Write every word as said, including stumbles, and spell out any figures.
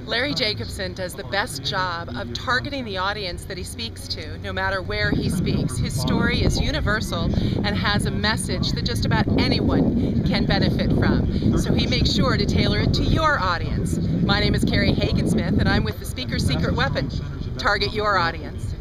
Larry Jacobson does the best job of targeting the audience that he speaks to, no matter where he speaks. His story is universal and has a message that just about anyone can benefit from. So he makes sure to tailor it to your audience. My name is Carrie Hagen-Smith, and I'm with the Speaker's Secret Weapon. Target your audience.